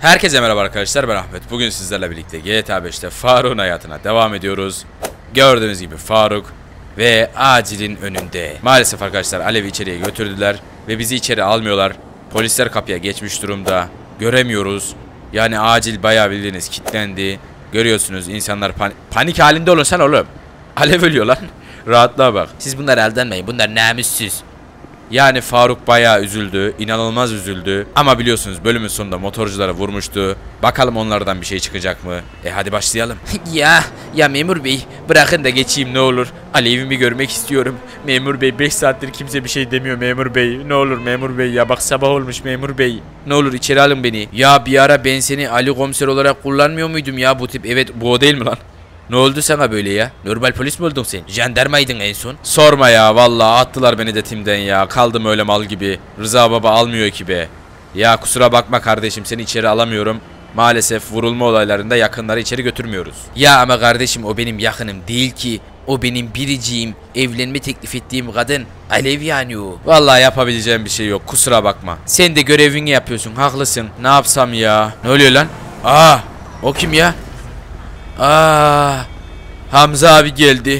Herkese merhaba arkadaşlar, ben Ahmet. Bugün sizlerle birlikte GTA 5'te Faruk'un hayatına devam ediyoruz. Gördüğünüz gibi Faruk ve acilin önünde. Maalesef arkadaşlar Alev'i içeriye götürdüler ve bizi içeri almıyorlar. Polisler kapıya geçmiş durumda. Göremiyoruz. Yani acil bayağı bildiğiniz kilitlendi. Görüyorsunuz insanlar panik halinde olun sen oğlum. Alev ölüyor lan. Rahatlığa bak. Siz bunları aldanmayın, bunlar namussuz. Yani Faruk bayağı üzüldü, inanılmaz üzüldü. Ama biliyorsunuz bölümün sonunda motorculara vurmuştu. Bakalım onlardan bir şey çıkacak mı? Hadi başlayalım. ya memur bey, bırakın da geçeyim ne olur. Alev'imi bir görmek istiyorum. Memur bey, 5 saattir kimse bir şey demiyor memur bey. Ne olur memur bey ya, bak sabah olmuş memur bey. Ne olur içeri alın beni. Ya bir ara ben seni Ali komiser olarak kullanmıyor muydum ya bu tip? Evet, bu o değil mi lan? Ne oldu sana böyle ya? Normal polis mi oldun sen? Jandarmaydın en son. Sorma ya, vallahi attılar beni de timden ya. Kaldım öyle mal gibi. Rıza baba almıyor ki be. Ya kusura bakma kardeşim, seni içeri alamıyorum. Maalesef vurulma olaylarında yakınları içeri götürmüyoruz. Ya ama kardeşim o benim yakınım değil ki. O benim biriciğim. Evlenme teklif ettiğim kadın. Alev yani o. Vallahi yapabileceğim bir şey yok, kusura bakma. Sen de görevini yapıyorsun, haklısın. Ne yapsam ya? Ne oluyor lan? O kim ya? Hamza abi geldi.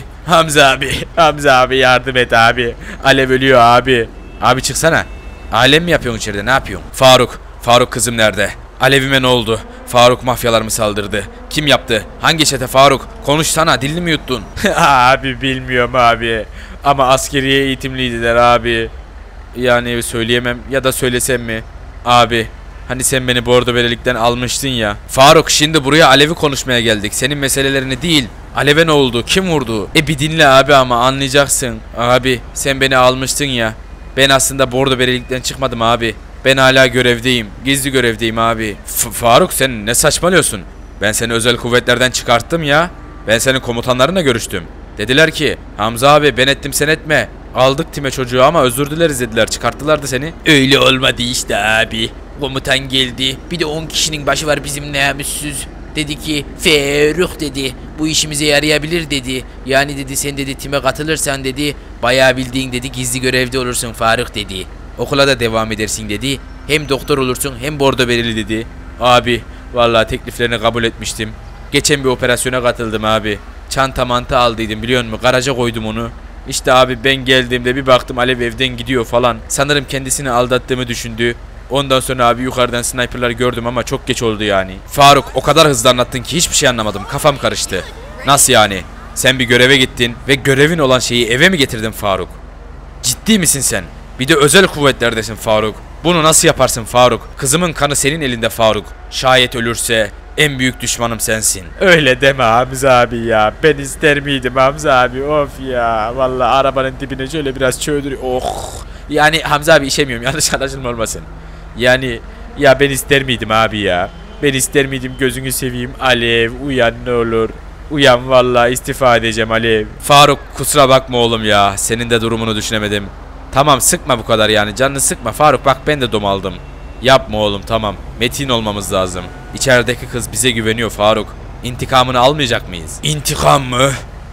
Hamza abi yardım et abi. Alev ölüyor abi. Abi çıksana. Alem mi yapıyorsun içeride, ne yapıyorsun? Faruk kızım nerede? Alevime ne oldu? Faruk mafyalar mı saldırdı? Kim yaptı? Hangi çete Faruk? Konuşsana, dilini mi yuttun? Abi bilmiyorum abi. Ama askeriye eğitimliydiler abi. Yani söyleyemem ya da söylesem mi? Abi hani sen beni bordo belelikten almıştın ya. Faruk, şimdi buraya Alev'i konuşmaya geldik. Senin meselelerini değil. Alev'e ne oldu? Kim vurdu? Bir dinle abi, ama anlayacaksın. Abi sen beni almıştın ya. Ben aslında bordo belelikten çıkmadım abi. Ben hala görevdeyim. Gizli görevdeyim abi. Faruk sen ne saçmalıyorsun? Ben seni özel kuvvetlerden çıkarttım ya. Ben senin komutanlarınla görüştüm. Dediler ki Hamza abi ben ettim sen etme. Aldık time çocuğu ama özür dileriz dediler. Çıkarttılardı seni. Öyle olmadı işte abi. Komutan geldi. Bir de 10 kişinin başı var bizim namussuz. Dedi ki Faruk dedi, bu işimize yarayabilir dedi. Yani dedi sen dedi time katılırsan dedi bayağı bildiğin dedi gizli görevde olursun Faruk dedi. Okula da devam edersin dedi. Hem doktor olursun hem bordo bereli dedi. Abi vallahi tekliflerini kabul etmiştim. Geçen bir operasyona katıldım abi. Çanta mantı aldıydım biliyor musun? Garaja koydum onu. İşte abi ben geldiğimde bir baktım Alev evden gidiyor falan. Sanırım kendisini aldattığımı düşündü. Ondan sonra abi yukarıdan sniper'lar gördüm ama çok geç oldu yani. Faruk o kadar hızlı anlattın ki hiçbir şey anlamadım. Kafam karıştı. Nasıl yani? Sen bir göreve gittin ve görevin olan şeyi eve mi getirdin Faruk? Ciddi misin sen? Bir de özel kuvvetlerdesin Faruk. Bunu nasıl yaparsın Faruk? Kızımın kanı senin elinde Faruk. Şayet ölürse en büyük düşmanım sensin. Öyle deme Hamza abi ya. Ben ister miydim Hamza abi? Of ya. Vallahi arabanın dibine şöyle biraz çöldür. Yani Hamza abi işemiyorum. Yanlış anlaşılma olmasın. Yani ya ben ister miydim abi ya? Ben ister miydim, gözünü seveyim. Alev uyan ne olur. Uyan vallahi istifa edeceğim Alev. Faruk kusura bakma oğlum ya. Senin de durumunu düşünemedim. Tamam sıkma bu kadar yani. Canını sıkma Faruk, bak ben de domaldım. Yapma oğlum, tamam. Metin olmamız lazım. İçerideki kız bize güveniyor Faruk. İntikamını almayacak mıyız? İntikam mı?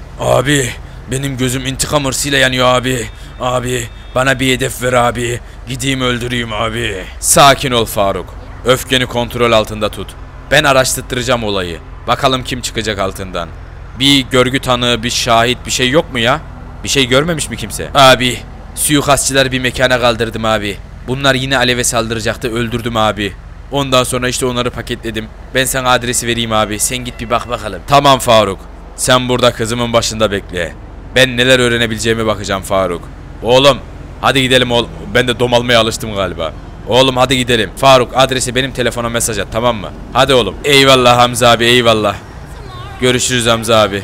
Abi benim gözüm intikam hırsıyla yanıyor abi. Abi bana bir hedef ver abi. Gideyim öldüreyim abi. Sakin ol Faruk. Öfkeni kontrol altında tut. Ben araştıracağım olayı. Bakalım kim çıkacak altından. Bir görgü tanığı, bir şahit, bir şey yok mu ya? Bir şey görmemiş mi kimse? Abi suikastçıları bir mekana kaldırdım abi. Bunlar yine Alev'e saldıracaktı, öldürdüm abi. Ondan sonra işte onları paketledim. Ben sana adresi vereyim abi. Sen git bir bak bakalım. Tamam Faruk. Sen burada kızımın başında bekle. Ben neler öğrenebileceğime bakacağım Faruk. Oğlum hadi gidelim oğlum. Ben de domalmaya alıştım galiba. Oğlum hadi gidelim. Faruk adresi benim telefona mesaj at, tamam mı? Hadi oğlum. Eyvallah Hamza abi, eyvallah. Görüşürüz Hamza abi.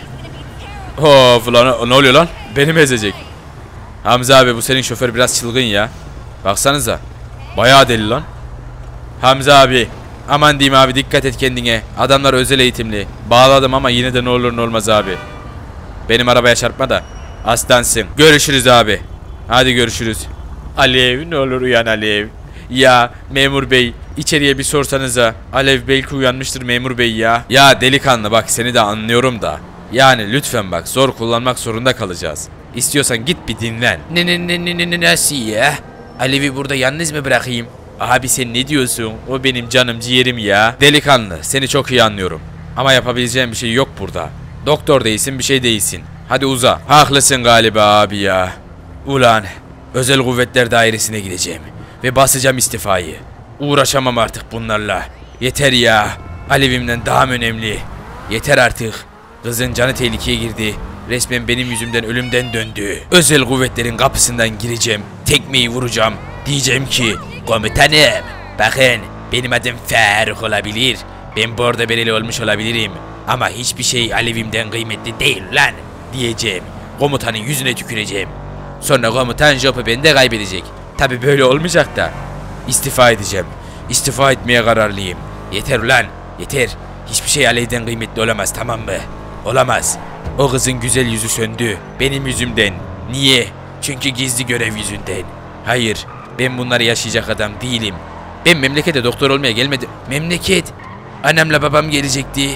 Of lan, ne oluyor lan? Beni mi ezecek? Hamza abi bu senin şoför biraz çılgın ya. Baksanıza. Bayağı deli lan. Hamza abi. Aman diyeyim abi, dikkat et kendine. Adamlar özel eğitimli. Bağladım ama yine de ne olur ne olmaz abi. Benim arabaya çarpma da. Aslansın. Görüşürüz abi. Hadi görüşürüz. Alev ne olur uyan Alev. Ya memur bey içeriye bir sorsanıza. Alev belki uyanmıştır memur bey ya. Ya delikanlı bak, seni de anlıyorum da. Yani lütfen bak, zor kullanmak zorunda kalacağız. İstiyorsan git bir dinlen. Nasıl ya? Alev'i burada yalnız mı bırakayım? Abi sen ne diyorsun? O benim canım ciğerim ya. Delikanlı, seni çok iyi anlıyorum. Ama yapabileceğim bir şey yok burada. Doktor değilsin, bir şey değilsin. Hadi uza. Haklısın galiba abi ya. Ulan, özel kuvvetler dairesine gideceğim. Ve basacağım istifayı. Uğraşamam artık bunlarla. Yeter ya. Alevimden daha mı önemli? Yeter artık. Kızın canı tehlikeye girdi. Resmen benim yüzümden ölümden döndü. Özel kuvvetlerin kapısından gireceğim. Tekmeyi vuracağım. Diyeceğim ki komutanım, bakın benim adım Faruk olabilir. Ben bordo bereli olmuş olabilirim. Ama hiçbir şey alevimden kıymetli değil lan diyeceğim. Komutanın yüzüne tüküreceğim. Sonra komutan jobu bende kaybedecek. Tabi böyle olmayacak da. İstifa edeceğim. İstifa etmeye kararlıyım. Yeter ulan, yeter. Hiçbir şey alevden kıymetli olamaz, tamam mı? Olamaz. O kızın güzel yüzü söndü. Benim yüzümden. Niye? Çünkü gizli görev yüzünden. Hayır, ben bunları yaşayacak adam değilim. Ben memlekete doktor olmaya gelmedim. Memleket. Annemle babam gelecekti.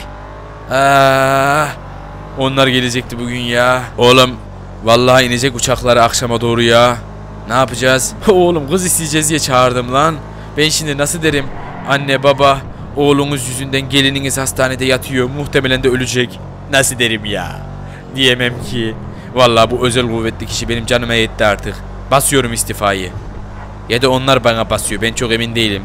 Onlar gelecekti bugün ya. Oğlum, vallahi inecek uçakları akşama doğru ya. Ne yapacağız? Oğlum, kız isteyeceğiz diye çağırdım lan. Ben şimdi nasıl derim? Anne baba, oğlunuz yüzünden gelininiz hastanede yatıyor. Muhtemelen de ölecek. Nasıl derim ya? Diyemem ki. Vallahi bu özel kuvvetli kişi benim canıma yetti artık. Basıyorum istifayı. Ya da onlar bana basıyor. Ben çok emin değilim.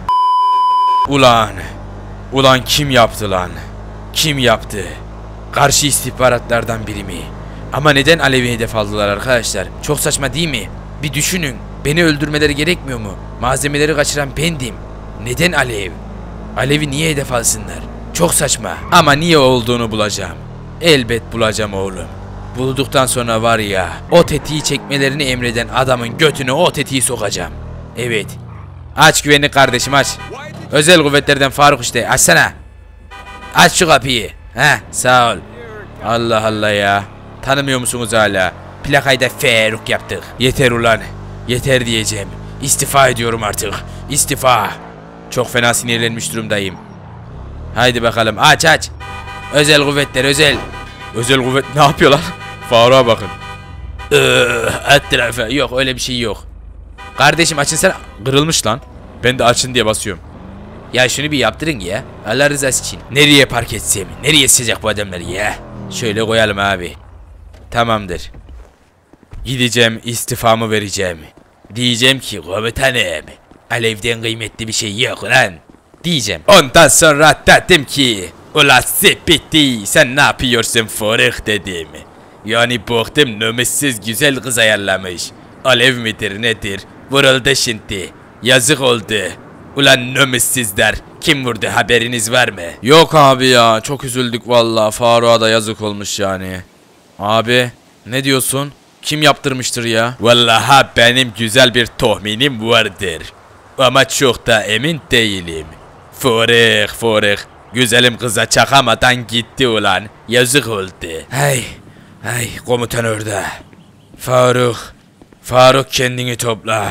Ulan kim yaptı lan? Kim yaptı? Karşı istihbaratlardan biri mi? Ama neden Alev'i hedef aldılar arkadaşlar? Çok saçma değil mi? Bir düşünün. Beni öldürmeleri gerekmiyor mu? Malzemeleri kaçıran bendim. Neden Alev? Alev'i niye hedef alsınlar? Çok saçma. Ama niye olduğunu bulacağım. Elbet bulacağım oğlum. Bulduktan sonra var ya, o tetiği çekmelerini emreden adamın götüne o tetiği sokacağım. Evet. Aç güvenlik kardeşim, aç. Özel kuvvetlerden Faruk işte, açsana. Aç şu kapıyı. Heh, sağ ol. Allah Allah ya. Tanımıyor musunuz hala? Plakayı da Faruk yaptık. Yeter ulan. Yeter diyeceğim. İstifa ediyorum artık. İstifa. Çok fena sinirlenmiş durumdayım. Haydi bakalım, aç. Özel kuvvetler, özel. Özel kuvvet ne yapıyor lan? Faruk'a bakın. At tarafa. Yok, öyle bir şey yok. Kardeşim açın sen. Kırılmış lan. Ben de açın diye basıyorum. Ya şunu bir yaptırın ya. Allah rızası için. Nereye park etsem? Nereye sıcak bu adamlar ya? Şöyle koyalım abi. Tamamdır. Gideceğim, istifamı vereceğim. Diyeceğim ki komutanım, alevden kıymetli bir şey yok lan. Diyeceğim. Ondan sonra dedim ki ulan sepeti sen ne yapıyorsun Faruk dedim. Yani baktım nömessiz güzel kız ayarlamış. Alev midir nedir? Vuruldu şimdi. Yazık oldu. Ulan nömessizler. Kim vurdu, haberiniz var mı? Yok abi ya, çok üzüldük vallahi. Faruk'a da yazık olmuş yani. Abi ne diyorsun? Kim yaptırmıştır ya? Vallahi benim güzel bir tahminim vardır. Ama çok da emin değilim. Faruk. Güzelim kıza çakamadan gitti ulan. Yazık oldu. Hey komutan orada. Faruk kendini topla.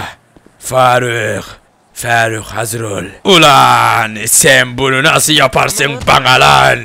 Faruk hazır ol. Ulan sen bunu nasıl yaparsın bana lan?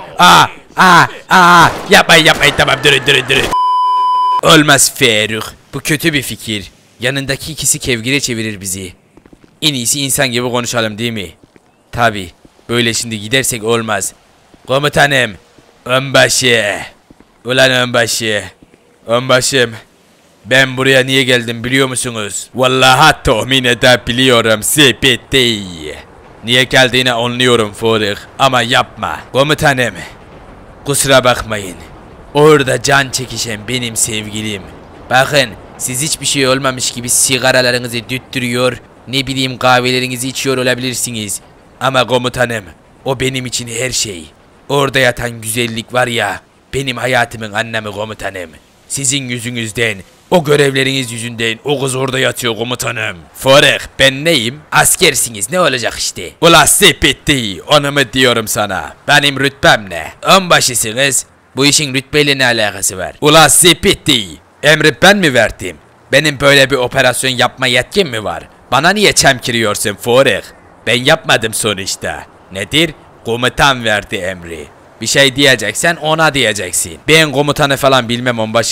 Yapmayın tamam durun. Olmaz Faruk. Bu kötü bir fikir. Yanındaki ikisi kevgire çevirir bizi. En iyisi insan gibi konuşalım değil mi? Tabi. Böyle şimdi gidersek olmaz. Komutanım. Onbaşı. Ulan onbaşım. Ben buraya niye geldim biliyor musunuz? Vallahi tahmin edebiliyorum sepeti. Niye geldiğini anlıyorum Faruk. Ama yapma. Komutanım. Kusura bakmayın. Orada can çekişen benim sevgilim. Bakın siz hiçbir şey olmamış gibi sigaralarınızı düttürüyor, ne bileyim kahvelerinizi içiyor olabilirsiniz. Ama komutanım, o benim için her şey. Orada yatan güzellik var ya, benim hayatımın anlamı komutanım. Sizin yüzünüzden, o görevleriniz yüzünden o kız orada yatıyor komutanım. Faruk, ben neyim? Askersiniz, ne olacak işte. Ula sepeti, onu mu diyorum sana? Benim rütbem ne? Onbaşısınız. Bu işin rütbeyle ne alakası var? Ula sepeti, emri ben mi verdim? Benim böyle bir operasyon yapma yetkim mi var? Bana niye çemkiriyorsun Faruk? Ben yapmadım sonuçta. Nedir? Komutan verdi emri. Bir şey diyeceksen ona diyeceksin. Ben komutanı falan bilmem onbaşı.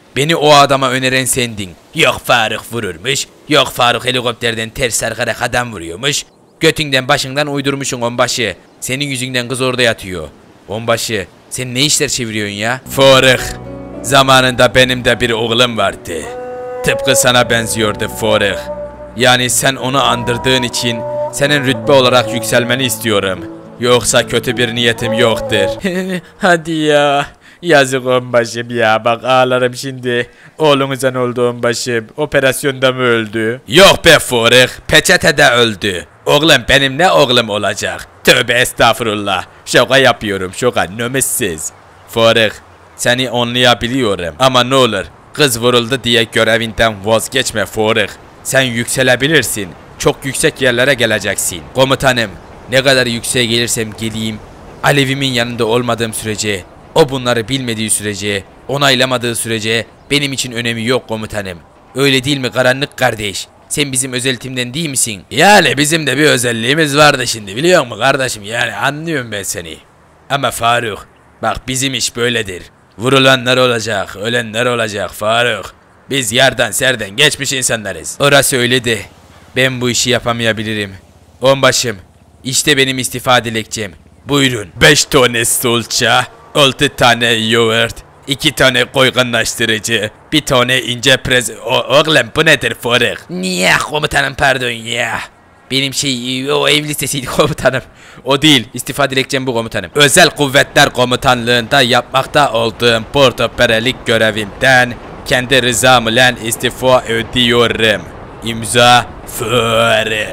Beni o adama öneren sendin. Yok Faruk vururmuş. Yok Faruk helikopterden ters sarkarak adam vuruyormuş. Götünden başından uydurmuşsun onbaşı. Senin yüzünden kız orada yatıyor. Onbaşı sen ne işler çeviriyorsun ya? Faruk, zamanında benim de bir oğlum vardı. Tıpkı sana benziyordu Faruk. Yani sen onu andırdığın için senin rütbe olarak yükselmeni istiyorum. Yoksa kötü bir niyetim yoktur. Hadi ya. Yazık onbaşım ya, bak ağlarım şimdi. Oğlunuzdan oldu onbaşım. Operasyonda mı öldü? Yok be Faruk, peçetede öldü. Oğlum benim ne oğlum olacak? Tövbe estağfurullah. Şaka yapıyorum, şaka nömessiz. Faruk, seni anlayabiliyorum ama ne olur kız vuruldu diye görevinden vazgeçme Faruk. Sen yükselebilirsin. Çok yüksek yerlere geleceksin. Komutanım, ne kadar yükseğe gelirsem geleyim, Alev'imin yanında olmadığım sürece, o bunları bilmediği sürece, onaylamadığı sürece benim için önemi yok komutanım. Öyle değil mi karanlık kardeş? Sen bizim özel timden değil misin? Yani bizim de bir özelliğimiz vardı şimdi, biliyor musun kardeşim? Yani anlıyorum ben seni. Ama Faruk, bak bizim iş böyledir. Vurulanlar olacak, ölenler olacak Faruk. Biz yerden serden geçmiş insanlarız. Orası öyle de ben bu işi yapamayabilirim. Onbaşım, işte benim istifa dilekçem. Buyurun. 5 tane salça, 6 tane yoğurt, 2 tane koygunlaştırıcı, 1 tane ince prez... Oğlum bu nedir Faruk? Niye komutanım, pardon ya. Benim o ev listesiydi komutanım. O değil, istifa dilekçem bu komutanım. Özel Kuvvetler Komutanlığında yapmakta olduğum portoperelik görevimden kendi rızamla istifa ediyorum. İmza Faruk.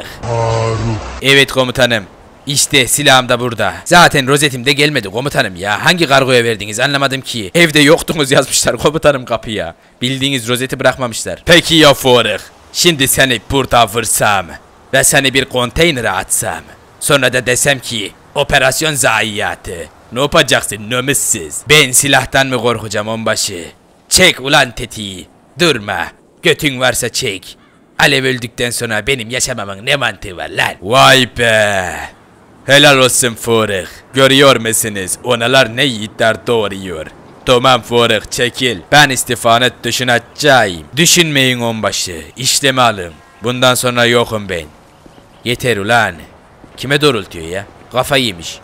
Evet komutanım. İşte silahım da burada. Zaten rozetim de gelmedi komutanım ya. Hangi kargoya verdiniz anlamadım ki. Evde yoktunuz yazmışlar komutanım kapıya. Bildiğiniz rozeti bırakmamışlar. Peki ya Faruk. Şimdi seni burada vursam ve seni bir konteynere atsam. Sonra da desem ki operasyon zayiatı. Ne yapacaksın nömüssüz? Ben silahtan mı korkacağım onbaşı? Çek ulan tetiği. Durma. Götün varsa çek. Alev öldükten sonra benim yaşamamın ne mantığı var lan? Vay be. Helal olsun Faruk. Görüyor musunuz? Onalar ne yiğitler doğuruyor. Tamam Faruk çekil. Ben istifanı düşüneceğim. Düşünmeyin onbaşı. İşlemi alın. Bundan sonra yokum ben. Yeter ulan. Kime doğrultuyor ya? Kafayı yemiş.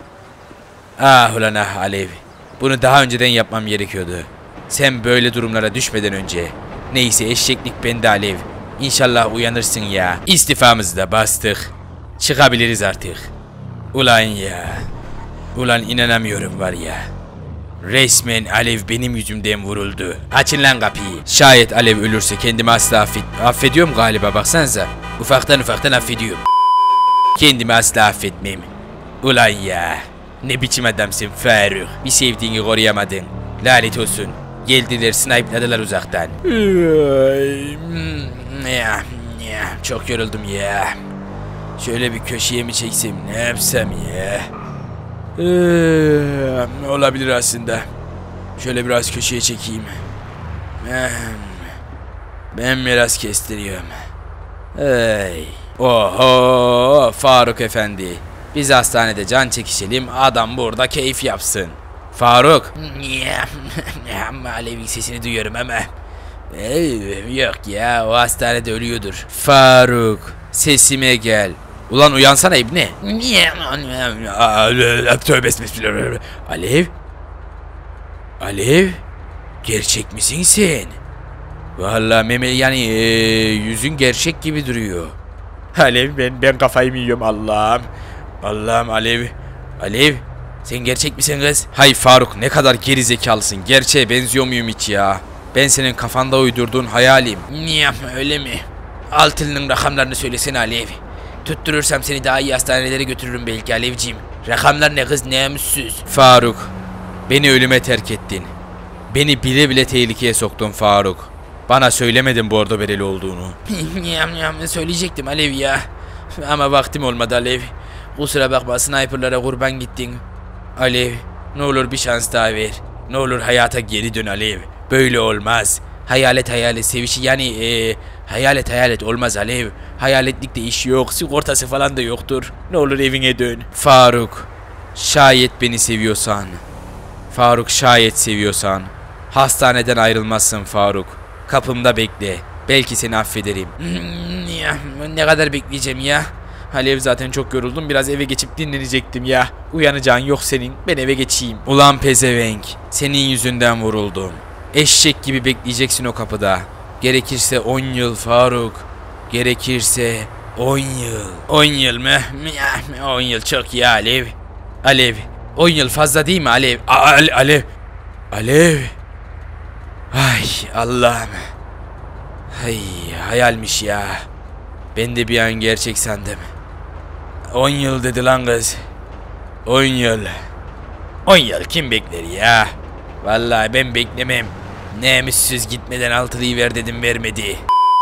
Ah ulan ah Alev. Bunu daha önceden yapmam gerekiyordu. Sen böyle durumlara düşmeden önce. Neyse eşeklik bende Alev. İnşallah uyanırsın ya. İstifamızı da bastık. Çıkabiliriz artık. Ulan ya. Ulan inanamıyorum var ya. Resmen Alev benim yüzümden vuruldu. Açın lan kapıyı. Şayet Alev ölürse kendimi asla affediyorum galiba baksanıza. Ufaktan affediyorum. Kendimi asla affetmem. Ulan ya. Ne biçim adamsın Faruk. Bir sevdiğini koruyamadın. Lanet olsun. Geldiler snipe'ladılar uzaktan. Çok yoruldum ya. Şöyle bir köşeye mi çeksem ne yapsam ya? Olabilir aslında. Şöyle biraz köşeye çekeyim. Ben biraz kestiriyorum. Oho Faruk efendi. Biz hastanede can çekişelim, adam burada keyif yapsın. Faruk. Alev'in sesini duyuyorum ama. Yok ya, o hastanede ölüyordur. Faruk, sesime gel. Ulan uyansana ibne. Tövbe bismillah. Alev? Alev? Gerçek misin sen? Vallahi meme yani yüzün gerçek gibi duruyor. Alev ben kafayı mı yiyorum Allah'ım. Allah'ım Alev. Alev sen gerçek misin kız? Hay Faruk ne kadar gerizekalısın. Gerçeğe benziyor muyum hiç ya? Ben senin kafanda uydurduğun hayalim. Niye öyle mi? Altının rakamlarını söylesene Alev. Tutturursam seni daha iyi hastanelere götürürüm belki Alevciğim. Rakamlar ne kız ne müssüz. Faruk beni ölüme terk ettin. Beni bile bile tehlikeye soktun Faruk. Bana söylemedin bordo bereli olduğunu. Söyleyecektim Alev ya. Ama vaktim olmadı Alev. Kusura bakma sniperlara kurban gittin. Alev ne olur bir şans daha ver. Ne olur hayata geri dön Alev. Böyle olmaz. Hayalet sevişi yani hayalet olmaz Alev. Hayaletlikte iş yok, sigortası falan da yoktur. Ne olur evine dön. Faruk şayet beni seviyorsan. Faruk şayet seviyorsan. Hastaneden ayrılmazsın Faruk. Kapımda bekle. Belki seni affederim. Ya, ne kadar bekleyeceğim ya? Alev zaten çok yoruldum. Biraz eve geçip dinlenecektim ya. Uyanacağın yok senin. Ben eve geçeyim. Ulan pezevenk. Senin yüzünden vuruldum. Eşek gibi bekleyeceksin o kapıda. Gerekirse 10 yıl Faruk. Gerekirse 10 yıl. 10 yıl mı? 10 yıl çok ya Alev. Alev. 10 yıl fazla değil mi Alev? Alev. Alev. Ay Allah'ım. Ay hayalmiş ya. Ben de bir an gerçek sandım. 10 yıl dedi lan kız. 10 yıl. 10 yıl kim bekler ya? Vallahi ben beklemem. Namussuz gitmeden altılıyı ver dedim vermedi.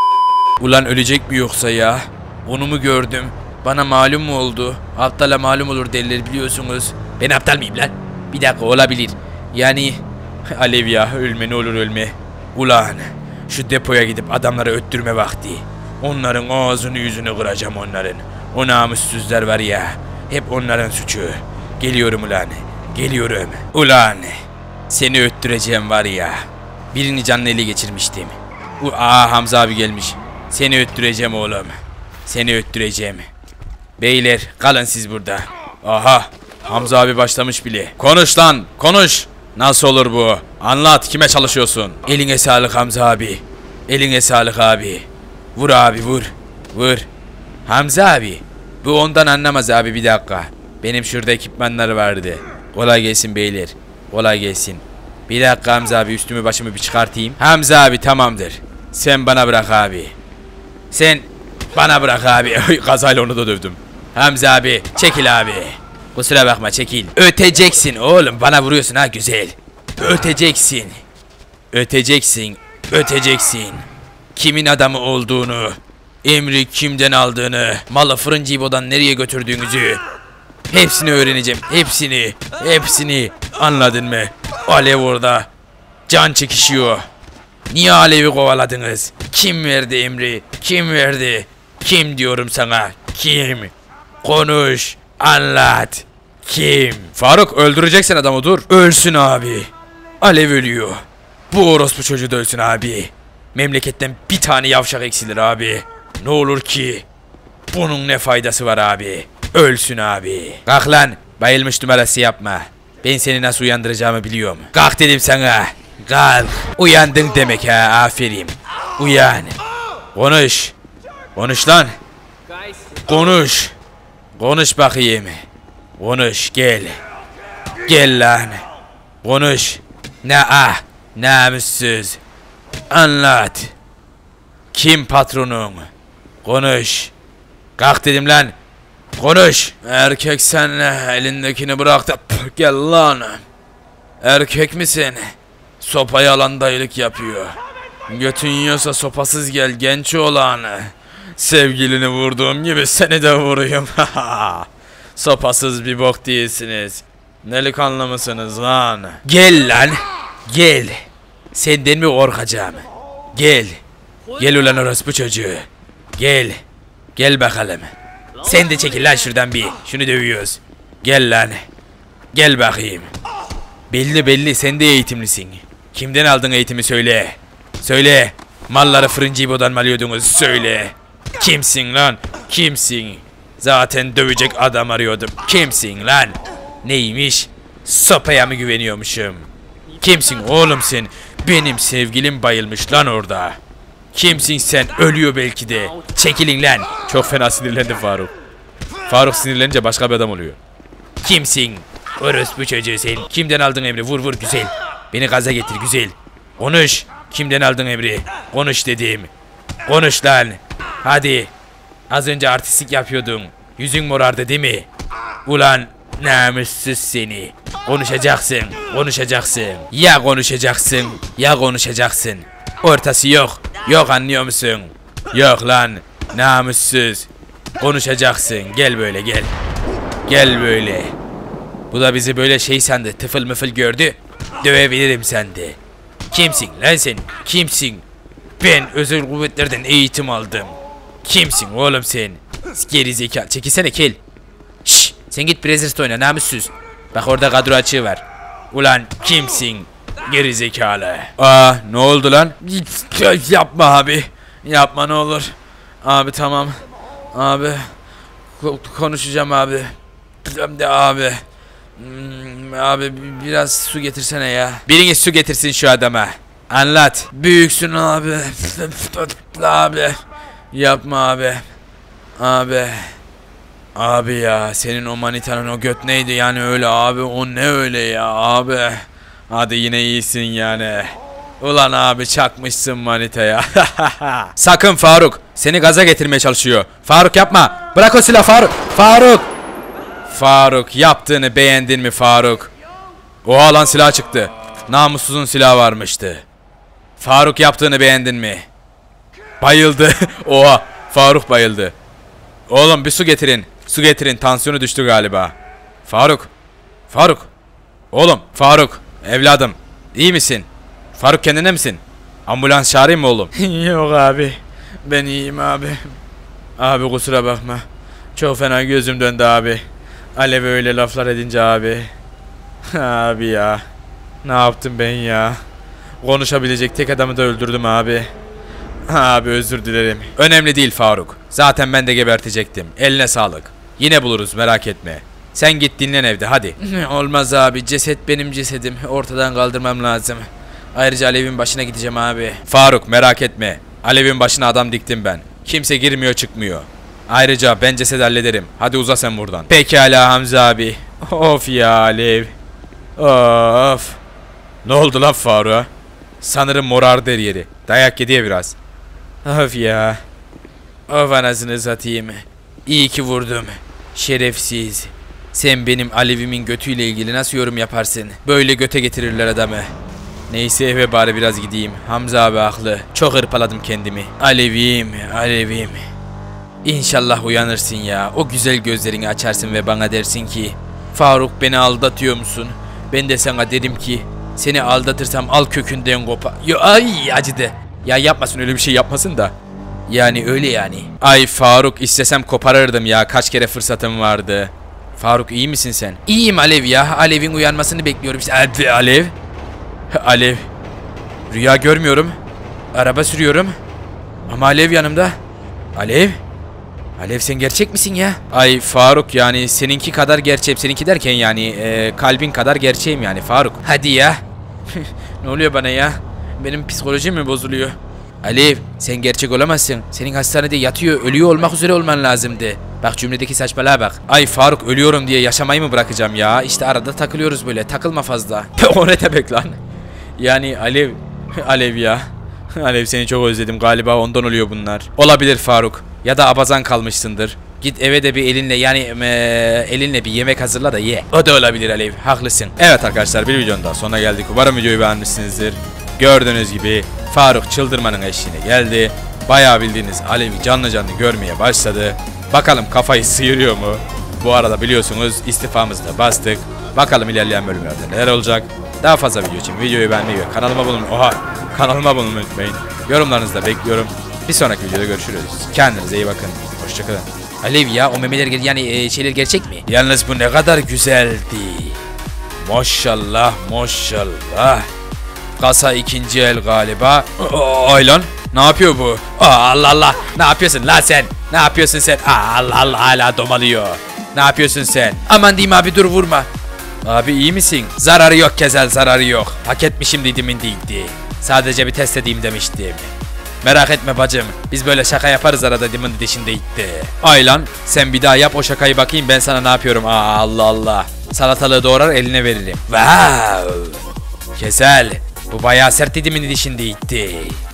Ulan ölecek mi yoksa ya? Onu mu gördüm? Bana malum mu oldu? Aptala malum olur derler biliyorsunuz. Ben aptal mıyım lan? Bir dakika olabilir. Yani Alev ya ölme ne olur ölme. Ulan şu depoya gidip adamları öttürme vakti. Onların ağzını yüzünü kıracağım onların. O namussuzlar var ya. Hep onların suçu. Geliyorum ulan. Geliyorum. Ulan seni öttüreceğim var ya. Birini canlı ele geçirmiştim. Hamza abi gelmiş. Seni öttüreceğim oğlum. Seni öttüreceğim. Beyler kalın siz burada. Aha Hamza abi başlamış bile. Konuş lan konuş. Nasıl olur bu? Anlat kime çalışıyorsun? Eline sağlık Hamza abi. Eline sağlık abi. Vur abi vur. Vur. Hamza abi. Bu ondan anlamaz abi bir dakika. Benim şurada ekipmanları vardı. Kolay gelsin beyler. Kolay gelsin. Bir dakika Hamza abi üstümü başımı bir çıkartayım. Hamza abi tamamdır. Sen bana bırak abi. Sen bana bırak abi. Kazayla onu da dövdüm. Hamza abi çekil abi. Kusura bakma çekil. Öteceksin oğlum bana vuruyorsun ha güzel. Öteceksin. Öteceksin. Öteceksin. Kimin adamı olduğunu, emri kimden aldığını, malı Fırıncı İbo'dan nereye götürdüğünüzü hepsini öğreneceğim. Hepsini. Hepsini. Anladın mı? Alev orada. Can çekişiyor. Niye Alev'i kovaladınız? Kim verdi emri? Kim verdi? Kim diyorum sana? Kim? Konuş. Anlat. Kim? Faruk öldüreceksin adamı dur. Ölsün abi. Alev ölüyor. Bu orospu çocuğu da ölsün abi. Memleketten bir tane yavşak eksilir abi. Ne olur ki? Bunun ne faydası var abi? Ölsün abi. Kalk lan. Bayılmış numarası yapma. Ben seni nasıl uyandıracağımı biliyorum. Kalk dedim sana. Kalk. Uyandın demek ha. Aferin. Uyan. Konuş. Konuş lan. Konuş. Konuş bakayım. Konuş gel. Gel lan. Konuş. Namussuz. Anlat. Kim patronun? Konuş. Kalk dedim lan. Konuş. Erkek sen elindekini bırak da gel lan. Erkek misin? Sopayı alan dayılık yapıyor. Götün yiyorsa sopasız gel genç oğlan. Sevgilini vurduğum gibi seni de vurayım. Sopasız bir bok değilsiniz. Delikanlı mısınız lan? Gel lan. Gel. Senden mi korkacağım? Gel. Gel ulan orospu çocuğu. Gel. Gel bakalım. Sen de çekil lan şuradan bir. Şunu dövüyoruz. Gel lan. Gel bakayım. Belli sen de eğitimlisin. Kimden aldın eğitimi söyle. Söyle. Malları Fırıncı İbo'dan mı alıyordunuz? Söyle. Kimsin lan? Kimsin? Zaten dövecek adam arıyordum. Kimsin lan? Neymiş? Sopaya mı güveniyormuşum? Kimsin oğlum sen? Benim sevgilim bayılmış lan orada. Kimsin sen? Ölüyor belki de. Çekilin lan. Çok fena sinirlendi Faruk. Faruk sinirlenince başka bir adam oluyor. Kimsin? Orospu çocuğu sen. Kimden aldın emri? Vur vur güzel. Beni gaza getir güzel. Konuş. Kimden aldın emri? Konuş dedim. Konuş lan. Hadi. Az önce artistlik yapıyordun. Yüzün morardı değil mi? Ulan namussuz seni. Konuşacaksın. Konuşacaksın. Ya konuşacaksın ya konuşacaksın. Ortası yok. Yok anlıyor musun? Yok lan. Namussuz. Konuşacaksın. Gel böyle gel. Gel böyle. Bu da bizi böyle şey sandı. Tıfıl mıfıl gördü. Dövebilirim sende. Kimsin lan sen? Kimsin? Ben özel kuvvetlerden eğitim aldım. Kimsin oğlum sen? Geri zeka. Çekilsene kel. Şşş. Sen git Brazzers'ta oyna namussuz. Bak orada kadro açığı var. Ulan kimsin? Geri zekalı. Aa, ne oldu lan? Yapma abi. Yapma ne olur. Abi tamam. Abi. Konuşacağım abi. Abi. Abi biraz su getirsene ya. Biriniz su getirsin şu adama. Anlat. Büyüksün abi. Abi. Yapma abi. Abi. Abi ya senin o manitanın o göt neydi yani öyle abi, o ne öyle ya abi. Hadi yine iyisin yani. Ulan abi çakmışsın manitaya. Sakın Faruk, seni gaza getirmeye çalışıyor. Faruk yapma, bırak o silahı Faruk. Faruk. Faruk yaptığını beğendin mi Faruk? Oha lan silah çıktı. Namussuzun silahı varmıştı. Faruk yaptığını beğendin mi? Bayıldı. Oha Faruk bayıldı. Oğlum bir su getirin. Su getirin, tansiyonu düştü galiba. Faruk. Faruk. Oğlum Faruk. Evladım. İyi misin? Faruk kendine misin? Ambulans çağırayım mı oğlum? Yok abi. Ben iyiyim abi. Abi kusura bakma. Çok fena gözüm döndü abi. Alev öyle laflar edince abi. Abi ya. Ne yaptım ben ya? Konuşabilecek tek adamı da öldürdüm abi. Abi özür dilerim. Önemli değil Faruk. Zaten ben de gebertecektim. Eline sağlık. Yine buluruz merak etme. Sen git dinlen evde hadi. Olmaz abi, ceset benim cesedim. Ortadan kaldırmam lazım. Ayrıca Alev'in başına gideceğim abi. Faruk merak etme. Alev'in başına adam diktim ben. Kimse girmiyor çıkmıyor. Ayrıca ben cesedi hallederim. Hadi uza sen buradan. Pekala Hamza abi. Of ya Alev. Of. Ne oldu lan Faruk'a? Sanırım morardı her yeri. Dayak yedi biraz. Of ya. Of anasını satayım. İyi ki vurdum. Şerefsiz. Sen benim Alev'imin götüyle ilgili nasıl yorum yaparsın? Böyle göte getirirler adamı. Neyse eve bari biraz gideyim. Hamza abi haklı. Çok hırpaladım kendimi. Alev'im, Alev'im. İnşallah uyanırsın ya. O güzel gözlerini açarsın ve bana dersin ki Faruk beni aldatıyor musun? Ben de sana dedim ki seni aldatırsam al kökünden kopa. Ay acıdı. Ya yapmasın, öyle bir şey yapmasın da. Yani öyle yani. Ay Faruk istesem koparırdım ya. Kaç kere fırsatım vardı. Faruk iyi misin sen? İyiyim Alev ya. Alev'in uyanmasını bekliyorum işte. Hadi Alev. Alev. Rüya görmüyorum. Araba sürüyorum. Ama Alev yanımda. Alev. Alev sen gerçek misin ya? Ay Faruk yani seninki kadar gerçeğim. Seninki derken yani kalbin kadar gerçeğim yani Faruk. Hadi ya. Ne oluyor bana ya? Benim psikolojim mi bozuluyor? Alev sen gerçek olamazsın. Senin hastanede yatıyor, ölüyor olmak üzere olman lazımdı. Bak cümledeki saçmalığa bak. Ay Faruk ölüyorum diye yaşamayı mı bırakacağım ya? İşte arada takılıyoruz böyle. Takılma fazla. O ne demek lan? Yani Alev. Alev ya. Alev seni çok özledim galiba, ondan oluyor bunlar. Olabilir Faruk. Ya da abazan kalmışsındır. Git eve de bir elinle yani elinle bir yemek hazırla da ye. O da olabilir Alev. Haklısın. Evet arkadaşlar bir videonun daha sonuna geldik. Umarım videoyu beğenmişsinizdir. Gördüğünüz gibi Faruk çıldırmanın eşiğine geldi. Bayağı bildiğiniz Alev'i canlı canlı görmeye başladı. Bakalım kafayı sıyırıyor mu? Bu arada biliyorsunuz istifamızı da bastık. Bakalım ilerleyen bölümlerde neler olacak. Daha fazla video için videoyu beğenmeyi ve kanalıma abone olmayı unutmayın. Yorumlarınızı da bekliyorum. Bir sonraki videoda görüşürüz. Kendinize iyi bakın. Hoşçakalın. Alev ya o memeler yani şeyler gerçek mi? Yalnız bu ne kadar güzeldi. Maşallah maşallah. Kasa ikinci el galiba. Ay lan ne yapıyor bu? Allah Allah, ne yapıyorsun lan sen? Ne yapıyorsun sen? Allah Allah hala domalıyor. Ne yapıyorsun sen? Aman diyeyim abi, dur vurma. Abi iyi misin? Zararı yok Kezel, zararı yok. Hak etmişim dediğimin değildi. Sadece bir test edeyim demiştim. Merak etme bacım, biz böyle şaka yaparız arada, dimin dişinde itti. Ay lan sen bir daha yap o şakayı, bakayım ben sana ne yapıyorum. Allah Allah. Salatalığı doğrar eline veririm. Wow. Kezel bu bayağı sert, dimin dişinde itti.